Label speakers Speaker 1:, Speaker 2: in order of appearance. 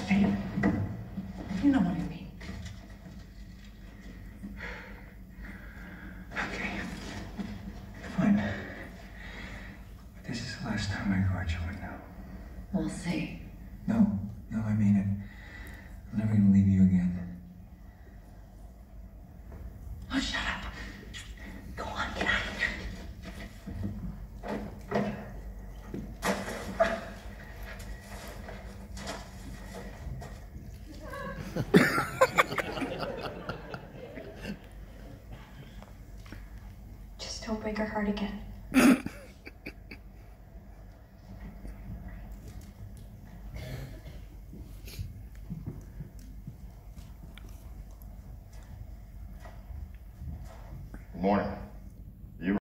Speaker 1: understand. You know what I mean.
Speaker 2: Okay. Fine. But this is the last time I go out your window.
Speaker 3: We'll see.
Speaker 2: No, I mean it. I'm never gonna leave you again.
Speaker 3: Oh, shut up. Go on, get out of here.
Speaker 4: Just don't break her heart again.